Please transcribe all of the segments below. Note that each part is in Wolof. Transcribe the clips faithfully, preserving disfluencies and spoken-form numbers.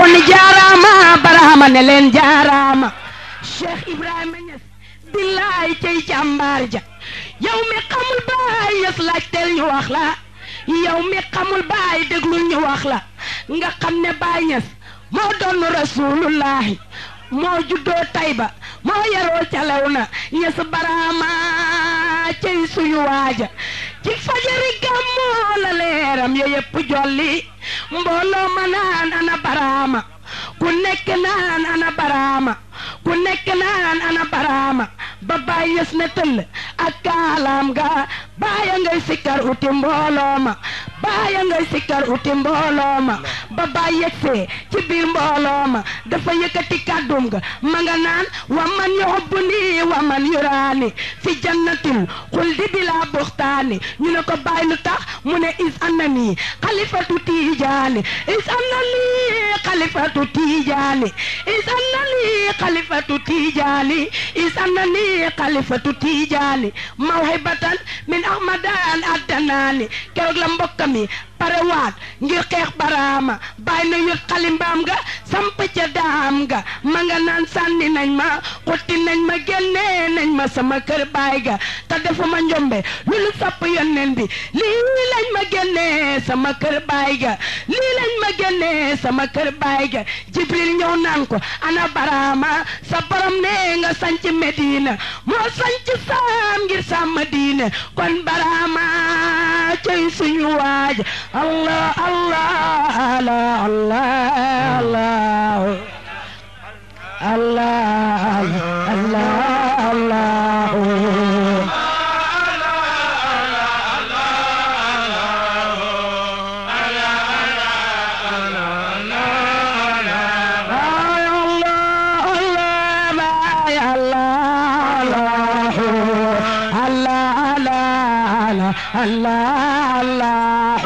kon jaaraama Barhama ne leen jaaraama Cheikh Ibrahima Niass billaay cey jàmbaar ja yow mi xamul baay Niass laajteel ñu wax la yow mi xamul baay déglul ñu wax la nga xam ne baay Niass moo doon rasulullahi moo juddoo Tayba moo yaroo ca Lewna Niass Barhama cey suñu waaja ci fajari gàmmu la leeram ya yëpp jolli mbooloo ma naan ana Barhama ku nekk naan ana Barhama ku nekk naan ana Barhama ba baay Niass ne tëll ak kaalaam ga baaya ngay sikkar uti mbooloo ma baaya ngay sikkar uti mbooloo ma ba baay yegsee ci biir mbooloo ma dafa yëkkati kàddum ga ma nga naan wa man yuhibbuni wa man yuraani fi jannatil xuldi bila buxtaani ñu ne ko baay lu tax mu ne is annani xalifatu tijaani is annani xalifatu tijaani is annani xalifatu tijaani is annani xalifatu tijaani mawhibatan min ahmadan addanaani keroog la mbokkam yi pare waat ngir xeex Barhama bàyyi na yut xalimbaam nga samp ca daam nga ma nga naan sànni nañ ma xutti nañ ma génne nañ ma sama kër baay ga te defuma njombe lu lu sopp yonneen bi lii lañ ma génne sama kër baay ga lii lañ ma génne sama kër baay ga Jibril ñëw naan ko ana Barhama sa borom ne nga sanc Medina moo sanc saam ngir sàmm diine kon Barhama cey suñu waaj Allah Allah Allah Allah Allah Allah Allah Allah Allah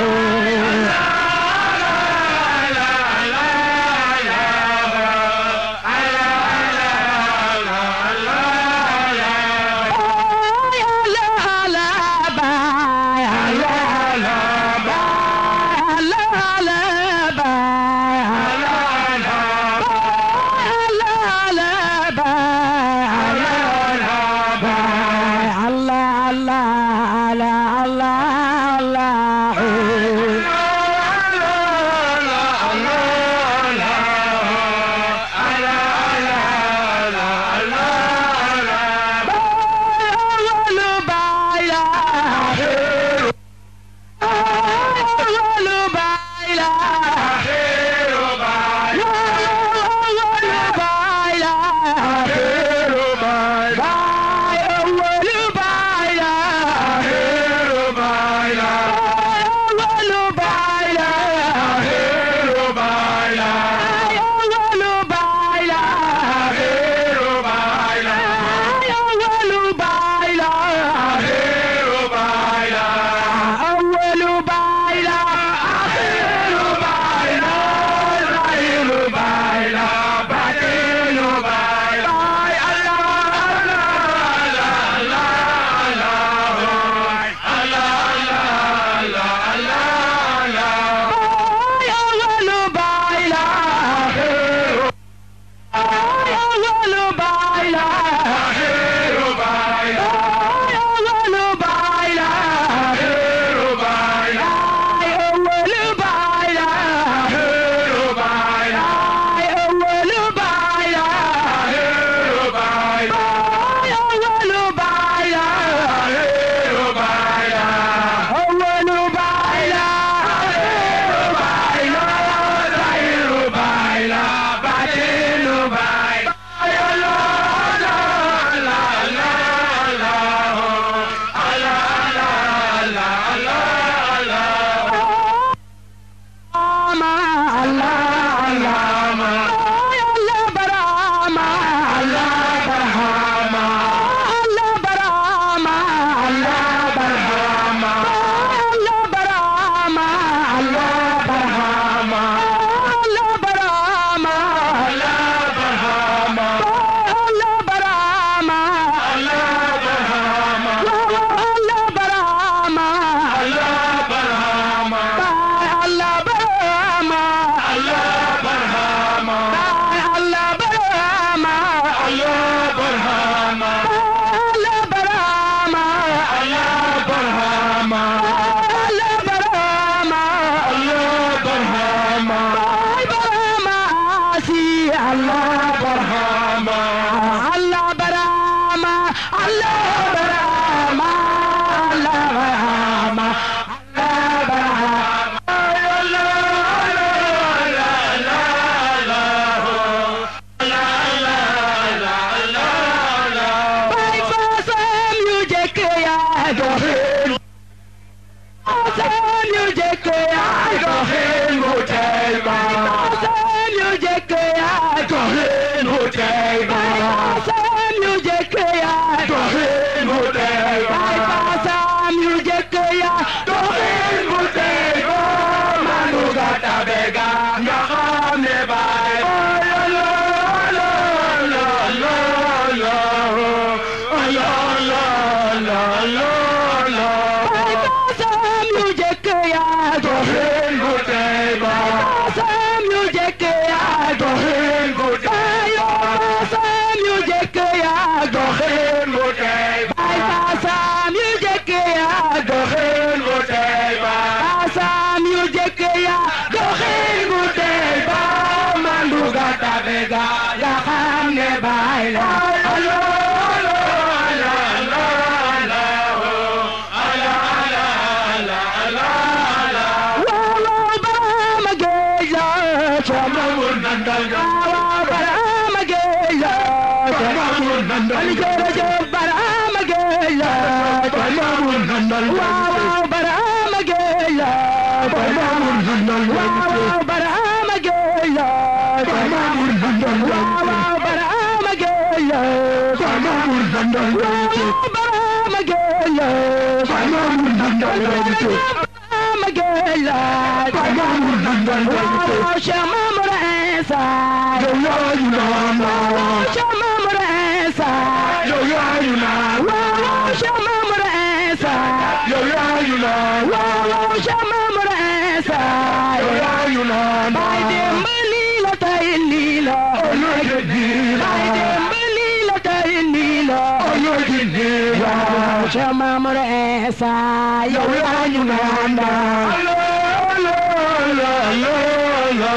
nandal ga waaw Barhama Gueye la Baye Mamour nandal ga jërëjëf Barhama Gueye la Baye Mamour nandal ga waaw Barhama Gueye la Baye Mamour nandal ga waaw Barhama Gueye la Baye Mamour nandal ga waaw Barhama Gueye la Baye Mamour nandal ga waaw Barhama Gueye la Baye Mamour nandal ga Barhama Gueye la Baye Mamour nandal ga waaw Cheikh Mamour Insa yow yaa ñu naan Cheikh Mamour Insa yow yaa ñu naan waaw Cheikh Mamour Insa yow yaa ñu naan waaw Cheikh Mamour Insa yow yaa ñu naan Baay Demba lii la tey lii la ëllëg nii la Baay Demba lii la tey lii la ëllëg nii la waaw Cheikh Mamour Insa yow yaa ñu naan la la la la la la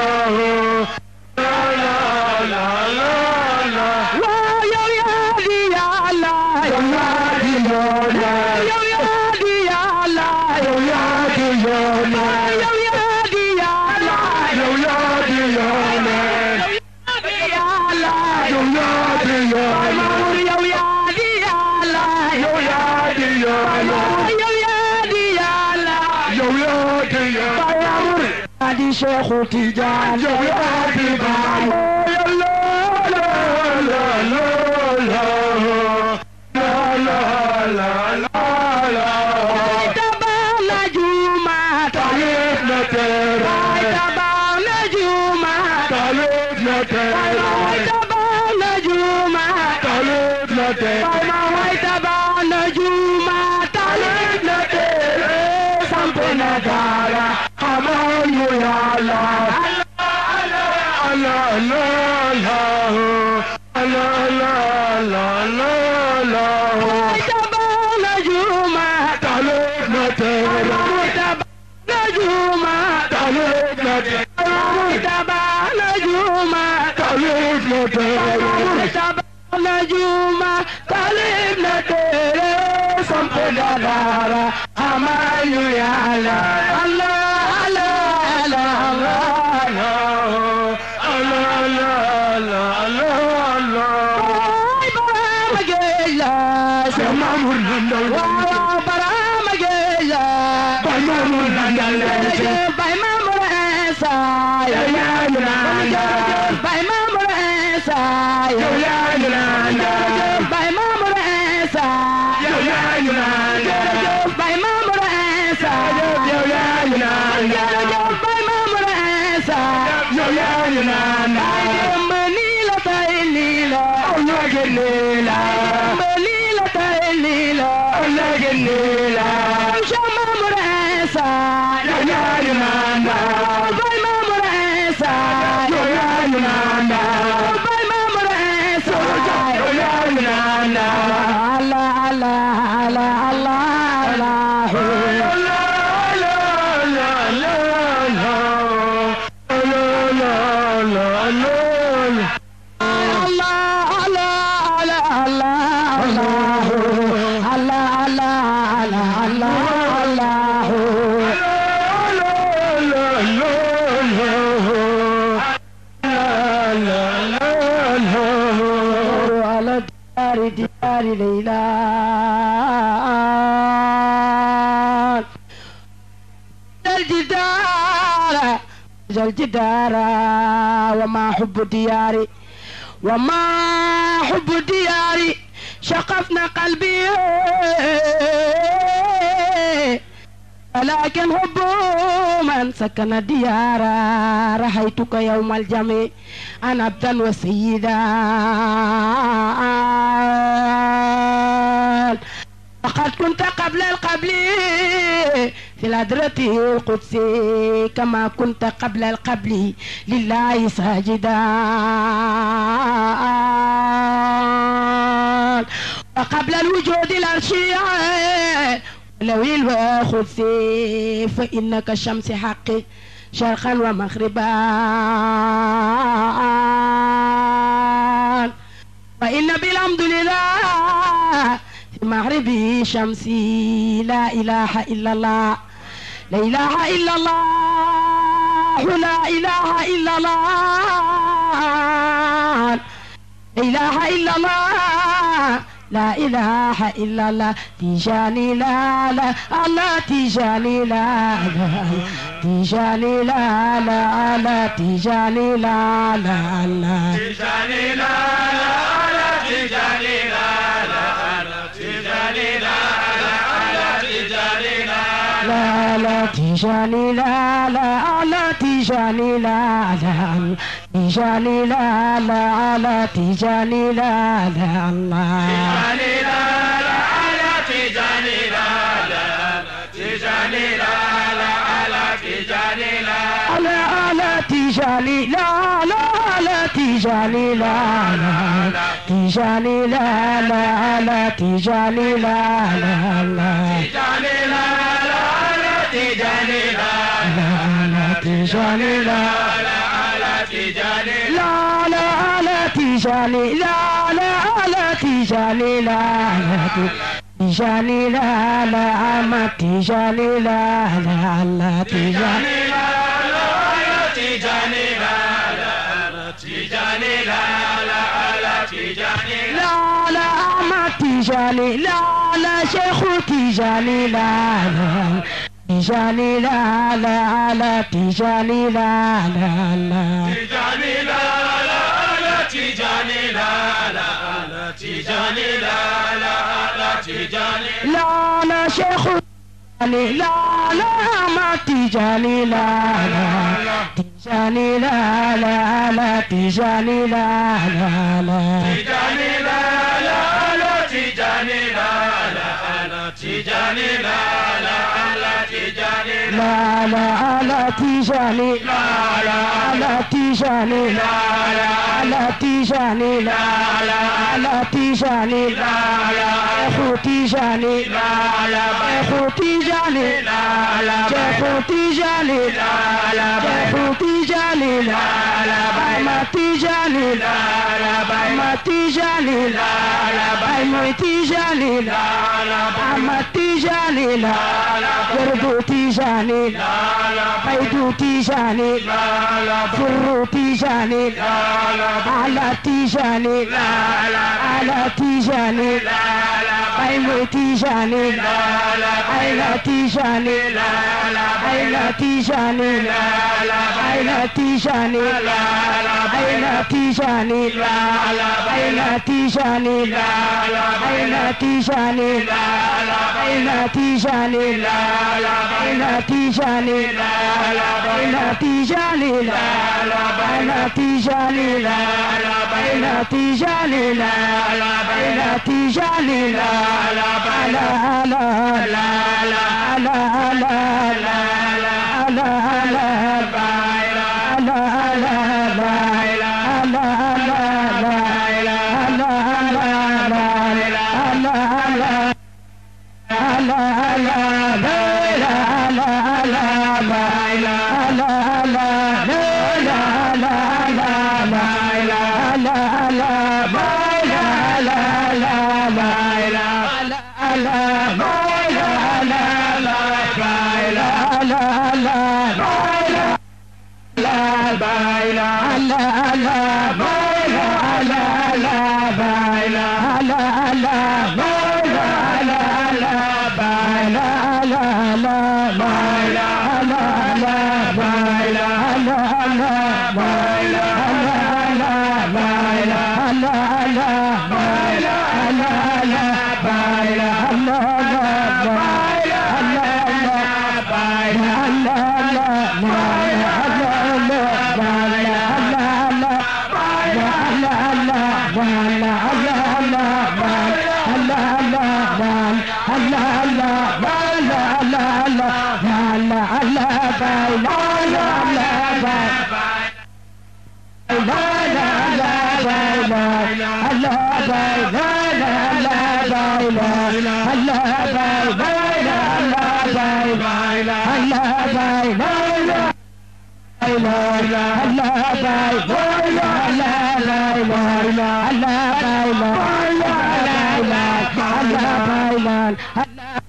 waaw yow yaa di Yàlla yow yaa di Yàlla yow yaa di Yàlla yow yaa di Yàlla yow yaa di Yàlla yow yaa di Yàlla yow yaa di Yàlla Mamour yow yaa di Yàlla yow yaa di Yàlla yow yaa di Yàlla yow yaa di Yàlla Mamour yaa di Cheikhu Tidiane yow yaa di Baay la la la la la la la la la tabax na juma talib na tere tabax na juma talib na tere tabax na juma talib na tere Baay tabax na juma talib na tere samp na daara xamal ñu Yàlla la la la la la la la la Baay tabax na juma talib na tere Baay tabax na juma talib na tere Baay tabax na juma talib na tere Baay tabax na juma talib na tere samp na daara xamal ñu Yàlla Allah Allah Allah la la la la la Baay Barhama Gueye la Cheikh Mamour nandal waaw Barhama Gueye la Baye Mamour nandal Baay Mamour Insa yow yaa ñu naan Baay Mamour Insa yow yaa ñu naan Baay Mamour Insa yow yaa ñu naan Baay Mamour Insa yow yaa ñu naan Baay Mamour Insa yow yaa ñu naan Baay Demba nii la tey nii la ëllëg nii la Demba nii la tey nii la ëllëg nii la Cheikh Mamour Insa yow yaa ñu naan Baay Mamour Insa yow yaa ñu naan Baay Mamour Insa yow yaa ñu naan Allah Allah Allah Allah ديار ليلى الجدار الجدار وما حب دياري وما حب دياري شقفنا قلبي لكن حب من سكن الديار رحيتك يوم الجمع أنا عبدا وسيدا وقد كنت قبل القبل في الهدرة القدسي كما كنت قبل القبل لله ساجدا وقبل الوجود الأرشيع لو القدسي فإنك شمس حق شرقا ومغربا وإن بالحمد لله في مغربي شمسي لا إله إلا الله لا إله إلا الله لا إله إلا الله إله إلا الله لا إله إلا الله تجاني لا لا الله تجاني لا لا تجاني لا لا لا تجاني لا لا لا تجاني لا لا تجاني لا لا تجاني لا لا تجاني لا لا لا تجاني لا لا لا تجاني لا لا تجاني لا لا لا تجاني لا لا الله تجاني لا لا تجاني لا لا تجاني لا لا تجاني لا لا لا تجاني لا لا لا تجاني لا لا تجاني لا لا لا تجاني لا لا لا تجاني لا لا تجاني لا لا تجاني لا لا تجاني لا لا لا تجاني لا لا لا تجاني لا لا تجاني لا لا ما تجاني لا لا لا تجاني لا لا تجاني لا لا تجاني لا لا تجاني لا لا ما تجاني لا لا شيخ تجاني لا لا تجاني لا لا لا تجاني لا لا لا تجاني لا لا تجاني لا لا تجاني لا لا تجاني لا لا شيخ لا لا ما تجاني لا لا تجاني لا لا لا تجاني لا لا لا تجاني لا لا تجاني لا لا تجاني لا لا تجاني لا لا لا تجاني لا لا لا تجاني لا لا لا تجاني لا لا لا تجاني لا لا اخو تجاني لا لا اخو تجاني لا لا اخو تجاني لا لا اخو تجاني لا لا ما تجاني لا لا ما تجاني لا لا ما تجاني لا لا ما تجاني لا ورد تجاني لا بيد تجاني لا فر تجاني لا على تجاني لا على تجاني لا بيد تجاني لا على تجاني لا على تجاني لا على تجاني لا على تجاني لا على تجاني لا على تجاني لا على تجاني لا على تجاني لا على تجاني لا على تجاني لا على تجاني لا على تجاني لا على على لا لا لا لا لا لا لا لا Allah